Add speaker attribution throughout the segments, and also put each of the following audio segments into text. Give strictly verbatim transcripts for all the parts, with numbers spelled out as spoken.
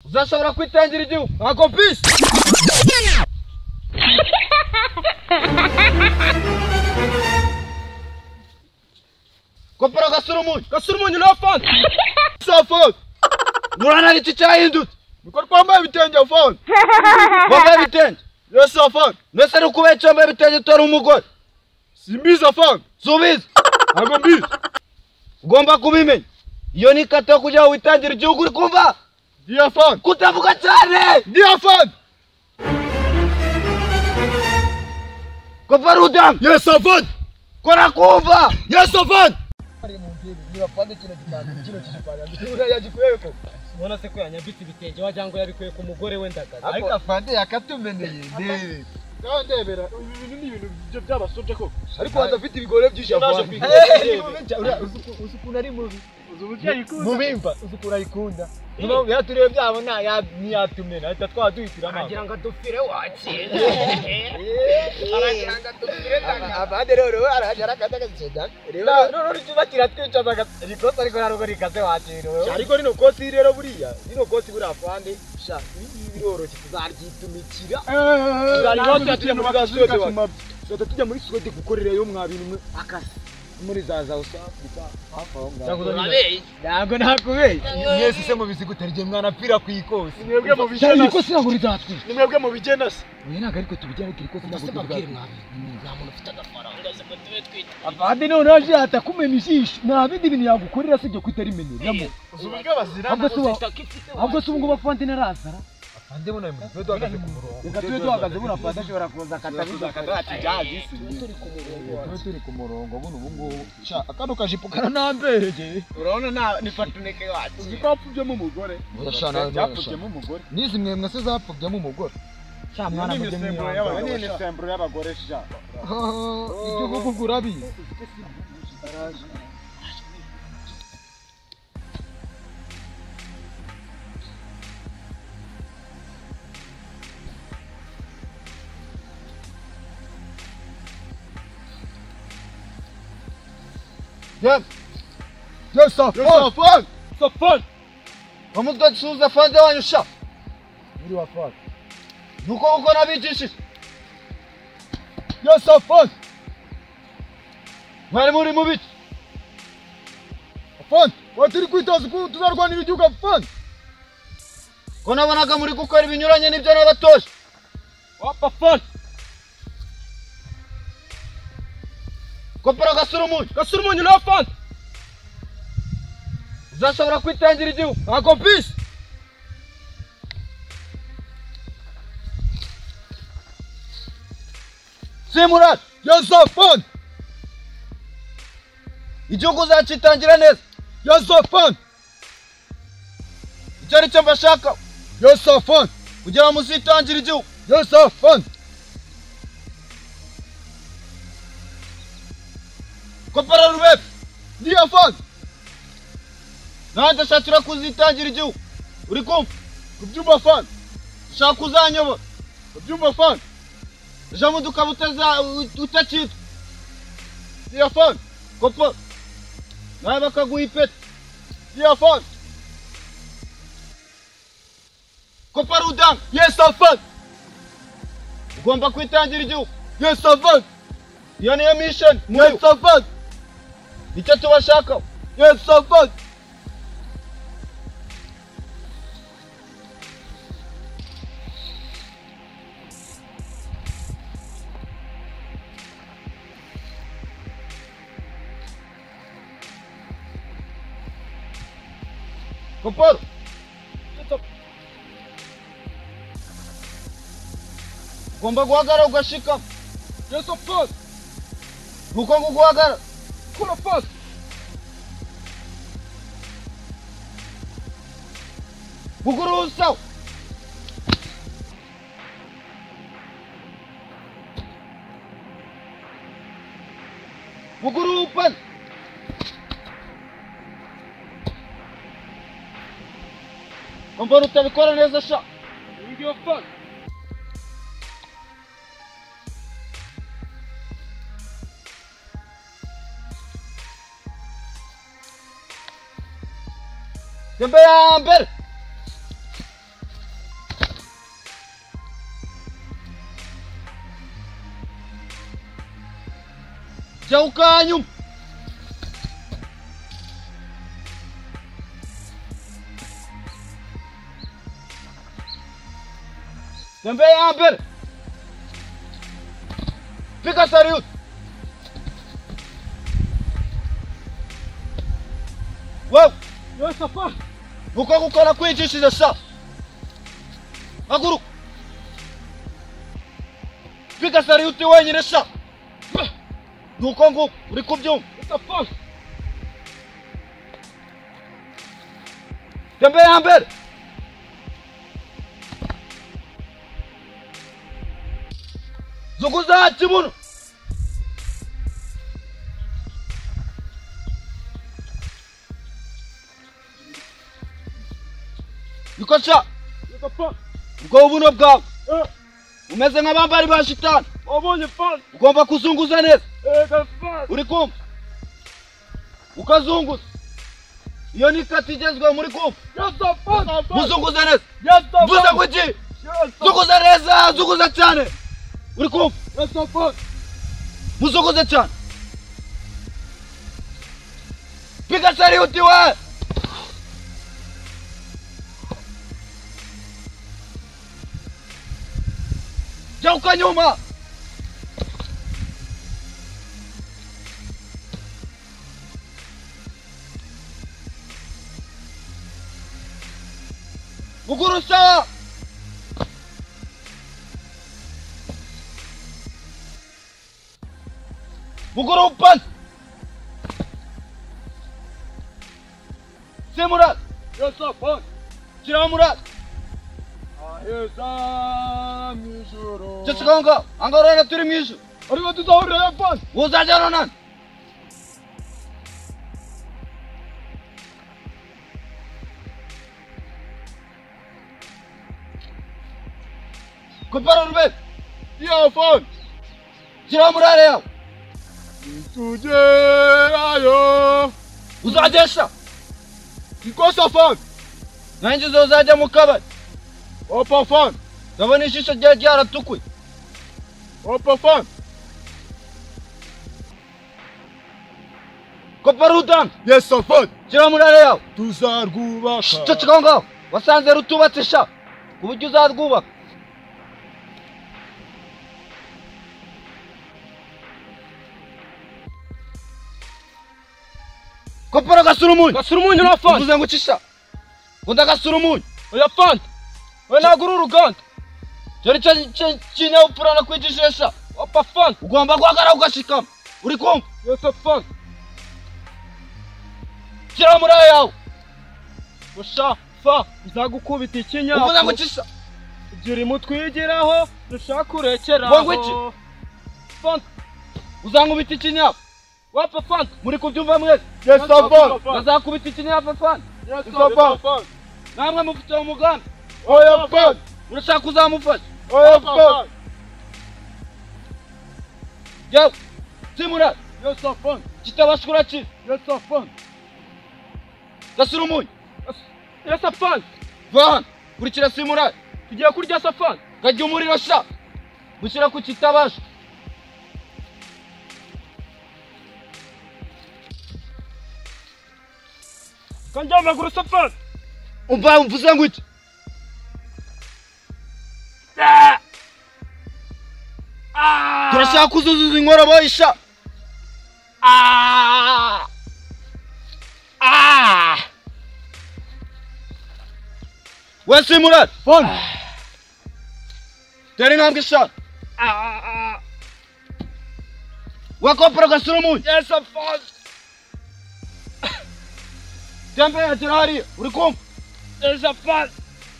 Speaker 1: uzashobora kwitangira igihugu ntabwo mbisi kopera gasura umunyu gasura umunyu na fanta safone murana iki cyahindutse niko twambaye ibitenge fanta wambaye ibitenge yes fanta nese ari kubera cyambaye ibitenge utori umugore simbiza fanta subiza ntabwo mbizi ugomba kubimenya iyo ni kata yo kujya witangira igihugu uri kumva ndiya fanta kutavuga cyane ndiya fanta kopera udam yes fanta kora kumva yes fanta niba pande kino gitanga kino kigipanga ndura yagikuye ko ubona se ko yanyambitse ibitenge wajyango yabikuye ku mugore we ndakaza ariko afande yakatumeneye ndebe gaho ndebera ibintu ni ibintu byo byabasobye ko ariko wadafite ibigore byinshi afande usukuna ari mubi uzubutya yikunda mubimba usukura yikunda niba yaturebe byabona ya niyatumena ahita twaduhitira amazi agira ngo dufire wakire aragira ngo dufire tanga abade rero arajara katagaceda rero rero cyubatira twicaza rikosa ariko narugo rikaze wakire ariko rino kosi rero buriya rino kosi buri afande sha biroroshye tuzaryitumikira tuzari note atuye mu gasoze wa sote tujya muri Swede gukorera yo mwabintu akasi muri zaza usafika hafa aho ngaho ntabwo nakubeye mwese se mubizi gutarije mwana pira kwikosi nimwebwe mu bijena ikosi ntabwo rizatwi nimwebwe mu bijena se we ntabwo ariko tubijyana ikosi ntabwo tubabwire mwabi nta muntu ufite agafaranga se tube twita abandi none aje atakumena ijisho nta bindi bintu yagukorera sibyo kwitari menera uzubwe bazira ahubwo se ubwo bafande narazara ande bona mu bedo agaze ku murongo reka tuye tuhagaze buna fanda ashobora kuza katabiza kadati jazi turi ku murongo turi ku murongo buno ubu ngubu sha akano kajipo kana namberege urabona na nifatuneke wacu zikapfubye mu mugore yapfubye mu mugore nizi mwe mwese zapfubye mu mugore sha mwana mujye mu y'abagore ni sembro y'abagore sha ibyo kugura bi Yes. Yes, sir. Yes, fun. So fun. Vamos dar suza fun de wanyu sha. Muri wa fun. Nuko uko nabijishi. Yes, sir. Fun. Mwari muri mubiti. Fun. Watiri kwitaza ku tuzarwanira igihugu fun. Kona bonaga muri gukora ibinyuranye n'ibyo nabatoshe. Wapa fun. Kopera gasura umunyu gasura umunyu na fanta uzashobora kwitangira igihugu ntabwo mbisi simurati yesa fanta igihugu uzacitangira neza yesa fanta icyo ari cyo mbashaka yesa fanta kugira ngo muzitangira igihugu yesa fanta kopera rubebe ndiya fanta nande shakira kuzitangira igihugu uri kumva kubyumva fanta shaka uzanyoba kubyumva fanta jamu dukabuteza utakitwa ndiya fanta kopera nawe bakaguha ipeti ndiya fanta kopera udanga yesa fanta ugomba kwitangira igihugu yesa fanta iyo niyo mission yesa fanta icyo tubashaka yes so fun Koporo ugomba guhagarara ugashika yes so fun nuko guhagarara Kula fast. Buguru saw. Buguru pan. Komporo utabikora neza sha. Ndio fun. Tembe ya mbere jya ukanyuma. Tembea ya mbele. Piga Sariut. Wow.
Speaker 2: Yo Safan.
Speaker 1: Vuka gukora kwinjishije sha. Haguruka. Piga Sariut wenyine sha. Nuko nguko uri kubyumva.
Speaker 2: Safan.
Speaker 1: Tembea ya mbele. Zuguza kibuno. Nikosha.
Speaker 2: Safan.
Speaker 1: Ubwo ubuno bwawe. Umeze nk'abambari ba shitani.
Speaker 2: Wabonye Fan.
Speaker 1: Ugomba kuzunguza neza.
Speaker 2: Eh Safan.
Speaker 1: Uri kumva? Ukazunguza. Iyo ni kati igezweho muri kumva.
Speaker 2: Yo Safan.
Speaker 1: Muzunguza neza.
Speaker 2: Yo Safan.
Speaker 1: Vuza kuki. Zunguza neza, zunguza cyane. Uri kumva?
Speaker 2: Yo Safan.
Speaker 1: Muzunguze cyane. Piga Sariut we. Jya ukanyuma. Buguru sawa. Buguru upan. Se Murat.
Speaker 2: Yo Safan.
Speaker 1: Kira Murat.
Speaker 2: Aheza mijoro.
Speaker 1: Chachikanga. Angarana turi mwisho.
Speaker 2: Ariko tuzahurira ya Fan.
Speaker 1: Uzajyana nani? Kupara Ruben.
Speaker 2: Ya Fan.
Speaker 1: Kira Murat yawe.
Speaker 2: Tugerayo.
Speaker 1: Uzajesha.
Speaker 2: Iko Safan.
Speaker 1: Nanjye uzajya mu kabari.
Speaker 2: Opa Fan.
Speaker 1: Ndabona ishusho rya ryaratukuye.
Speaker 2: Opa Fan.
Speaker 1: Kupara Rudan.
Speaker 2: Yes Safan.
Speaker 1: Kira Murat yawe.
Speaker 2: Tuzarwubaka.
Speaker 1: Chachikanga. Wasanze rutubatse sha. Kuburyo uzarwubaka. Kopara gasura umunyu.
Speaker 2: Gasura umunyu na Fan.
Speaker 1: Uvuze ngo cisha. Ngunda gasura umunyu.
Speaker 2: Oya Fan. We nagura uruganda.
Speaker 1: Cyari cyo kinyabupfura no kwigishisha.
Speaker 2: Opa Fan.
Speaker 1: Ugomba guhagarara ugashikama. Uri kumva?
Speaker 2: Yo Safan.
Speaker 1: Kira Murat yawe.
Speaker 2: Usha Fa. Nzagukubita ikinya.
Speaker 1: Uvuze ngo cisha.
Speaker 2: Gira imutwigiraho. Dushaka urekera.
Speaker 1: Wowe iki?
Speaker 2: Fan.
Speaker 1: Uzankubita ikinyapa.
Speaker 2: Wapa Fan.
Speaker 1: Muri kubyumva mwese?
Speaker 2: Yes Safan.
Speaker 1: Bazakubita ikinyapa Fan.
Speaker 2: Yes Safan.
Speaker 1: Namwe mufite umugambi.
Speaker 2: Oya Fan.
Speaker 1: Urashaka kuzamufasha.
Speaker 2: Oya Fan.
Speaker 1: Yo. Simura.
Speaker 2: Yes Safan.
Speaker 1: Kitabashkura ki.
Speaker 2: Yes Safan.
Speaker 1: Gasura umunyu.
Speaker 2: Yes Safan.
Speaker 1: Van. Kurikira Simura.
Speaker 2: Tugiye kurya Safan.
Speaker 1: Kajya umuriro sha. Gushyira ku kitabasha.
Speaker 2: Kanjya maguru Safan.
Speaker 1: Umva mvuze ngo iki?
Speaker 2: Ah!
Speaker 1: Turashaka kuzuzuza inkorobo isha.
Speaker 2: Ah! Ah!
Speaker 1: We Simura.
Speaker 2: Fan.
Speaker 1: Teri intambwe eshanu.
Speaker 2: Ah!
Speaker 1: We Kopara gasura umunyu.
Speaker 2: Yes Safan.
Speaker 1: Tembe yagera hariya. Uri kumva?
Speaker 2: Yes Safan.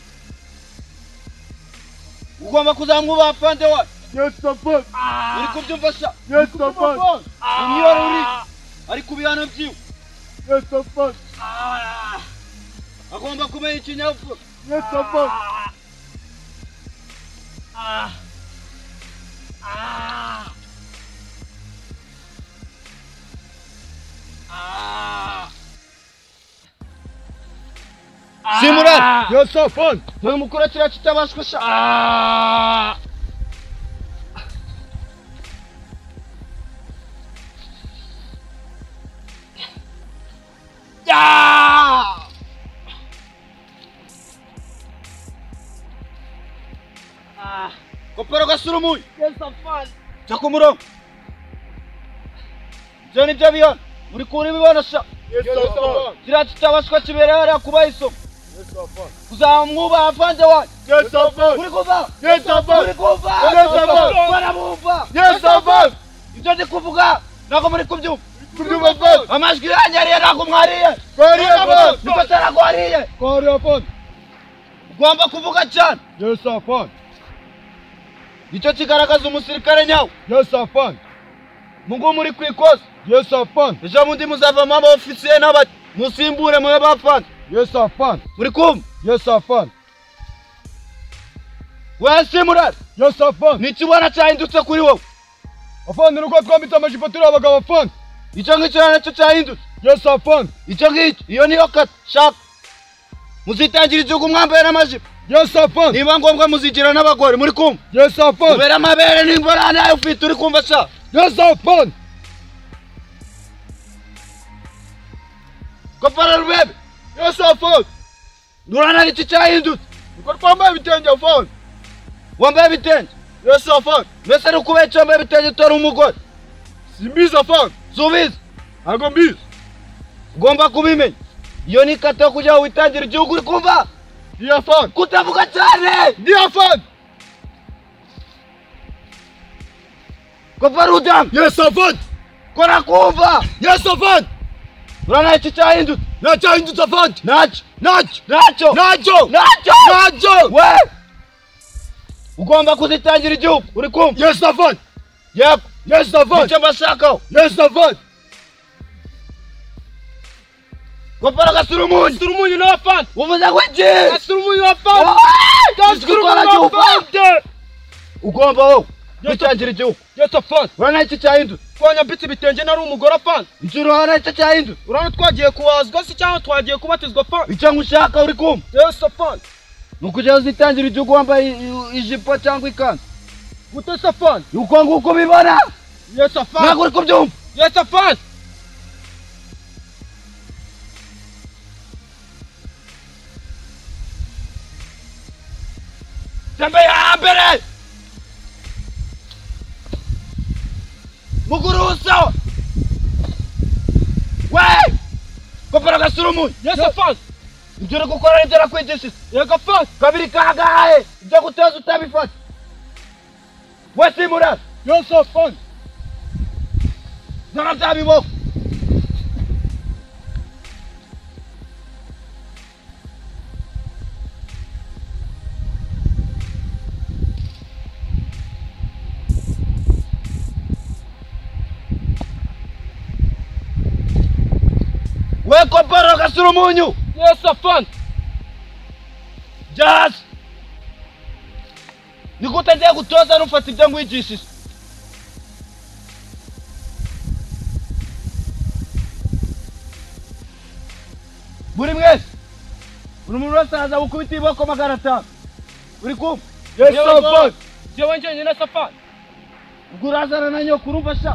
Speaker 1: Ugomba kuzamwubaha Fande wawe.
Speaker 2: Yes Safan.
Speaker 1: Uri kubyumva sha.
Speaker 2: Yes Safan.
Speaker 1: Umwiyoro uri. Ari ku bihano byiwe.
Speaker 2: Yes Safan.
Speaker 1: Agomba kumenya ikinyabupfura.
Speaker 2: Yes Safan.
Speaker 1: Simura.
Speaker 2: Yes Safan.
Speaker 1: Dore umukuru kiriya kitabashwa sha. Yeah! Ah, kopero gasulumu.
Speaker 2: Yes, Afan.
Speaker 1: Chakumuro. Jani Javion. Muri kuri bibona sha.
Speaker 2: Yes, Afan.
Speaker 1: Kirati tabashwa kiberera kubayiso.
Speaker 2: Yes, Afan.
Speaker 1: Kuzamwuba afanje wa.
Speaker 2: Yes, Afan.
Speaker 1: Uri kuva.
Speaker 2: Yes, Afan.
Speaker 1: Uri kuva.
Speaker 2: Yes, Afan.
Speaker 1: Bana mumva.
Speaker 2: Yes, Afan.
Speaker 1: Ibyo ndi kuvuga nako muri kubyumva.
Speaker 2: Kubyumva Afan.
Speaker 1: Amajwi yanjye yari yarakumwariye.
Speaker 2: Kari Afan.
Speaker 1: Niko taragwariye.
Speaker 2: Kari Afan.
Speaker 1: Ugomba kuvuga cyane.
Speaker 2: Yes, Afan.
Speaker 1: Nicyo kigaragaza umusirikare nyawe.
Speaker 2: Yes, Afan.
Speaker 1: Mungu muri kwikoza.
Speaker 2: Yes, Afan.
Speaker 1: Ejo mundi muzavamo aba ofisiye n'abati. Musimbure mwe bafana.
Speaker 2: Yes, Afan.
Speaker 1: Muri kumva.
Speaker 2: Yes, Afan.
Speaker 1: Wese murari.
Speaker 2: Yes, Afan.
Speaker 1: Nikibona cyahindutse kuri wowe.
Speaker 2: Afan, nuko twambitse amajipo turi abagabo Afan.
Speaker 1: Icyo ngicyo nacyo cyahindutse.
Speaker 2: Yes, Afan.
Speaker 1: Icyo ngicyo iyo niyo kata shaka. Muzitangira igihugu mwambaye n'amajipo.
Speaker 2: Yes, Afan.
Speaker 1: Niba ngombwa muzigira n'abagore muri kumva.
Speaker 2: Yes, Afan.
Speaker 1: Ubera amabere n'imvura nayo ufite uri kumva sha.
Speaker 2: Yes, Afan.
Speaker 1: Kopara rubebe.
Speaker 2: Yes, Afan.
Speaker 1: Nurana n'iki cyahindutse.
Speaker 2: Nuko twambaye ibitenge Afan.
Speaker 1: Wambaye ibitenge.
Speaker 2: Yes, Afan.
Speaker 1: Mbese ni kubera icyo wambaye ibitenge utari umugore.
Speaker 2: Simbizi Afan.
Speaker 1: Subiza.
Speaker 2: Ntabwo mbizi.
Speaker 1: Ugomba kubimenya. Iyo ni kata yo kujya witangira igihugu uri kumva.
Speaker 2: Ndi Afan.
Speaker 1: Kutavuga cyane.
Speaker 2: Ndi Afan.
Speaker 1: Kopara udam.
Speaker 2: Yes, Afan.
Speaker 1: Kora kumva.
Speaker 2: Yes, Afan.
Speaker 1: Urana iki cyahindutse.
Speaker 2: Nacyahindutse Afan.
Speaker 1: Nacyo.
Speaker 2: Nacyo.
Speaker 1: Nacyo.
Speaker 2: Nacyo.
Speaker 1: Nacyo.
Speaker 2: Nacyo.
Speaker 1: We. Ugomba kuzitangira igihugu uri kumva.
Speaker 2: Yes, Afan.
Speaker 1: Yep.
Speaker 2: Yes, Afan.
Speaker 1: Nicyo mbashakaho.
Speaker 2: Yes, Afan.
Speaker 1: Kopara gasulumunyu.
Speaker 2: Gasulumunyu na Afan.
Speaker 1: Uvuze ngo iki?
Speaker 2: Gasulumunyu na Afan.
Speaker 1: Gasulumunyu na Afan. Ugomba wowe kwitangira igihugu.
Speaker 2: Yes, Afan.
Speaker 1: Urana iki cyahindutse.
Speaker 2: Twanyambitse ibitenge nari umugore Afan.
Speaker 1: Icyo urana iki cyahindutse.
Speaker 2: Urana twagiye kuwazwa se cyangwa twagiye kubatizwa Afan.
Speaker 1: Icyo ngushaka uri kumva.
Speaker 2: Yes, Afan.
Speaker 1: Nukujya uzitangira igihugu wambaye ijipo cyangwa ikanzu.
Speaker 2: Gute se Afan?
Speaker 1: Uko nguko bibona.
Speaker 2: Yes, Afan.
Speaker 1: Ntabwo uri kubyumva.
Speaker 2: Yes, Afan.
Speaker 1: Tembe ya mbere. Muguruso. We. Kopara gasulumunyu.
Speaker 2: Yes, Afan.
Speaker 1: Ibyo uri gukora nibyo nakwigishije.
Speaker 2: Yego Afan.
Speaker 1: Kabiri kagahe. Ibyo guteza utabifata. Wese murari.
Speaker 2: Yes, Afan.
Speaker 1: Zana byabibo. We kopara gasulumunyu.
Speaker 2: Yes, Afan.
Speaker 1: Just. Nigute ngiye gutoza nufata ibyo ngwigishije. Buri mwese. Buri muntu wese aza gukubita iboko magana atanu. Uri kumva?
Speaker 2: Yes, Afan. Jewe njye nyine Afan.
Speaker 1: Ubwo urazana na nyoko urumva sha.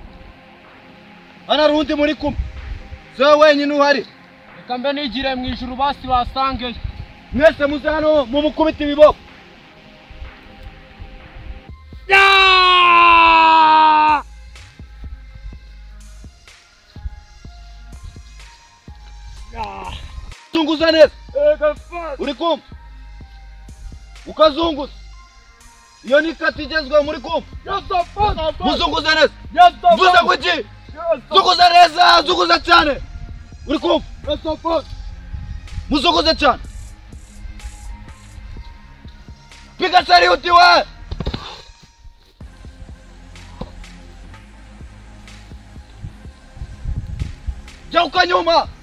Speaker 1: Ana rundi muri kumwe. So wenyine uhari.
Speaker 2: Reka mbe nigire mu ijuru basi basangeyo.
Speaker 1: Mwese muze hano mumukubita ibiboko.
Speaker 2: Ya! Ya!
Speaker 1: Zunguza neza.
Speaker 2: Yego Afan.
Speaker 1: Uri kumva? Ukazunguza. Iyo ni kati igezweho muri kumva.
Speaker 2: Yes, Afan.
Speaker 1: Muzunguza neza.
Speaker 2: Yes, Afan.
Speaker 1: Vuza ngo iki? Zunguza neza, zunguza cyane. Uri kumva?
Speaker 2: Yes, Afan.
Speaker 1: Muzunguze cyane. Piga saluti we. Jya ukanyuma.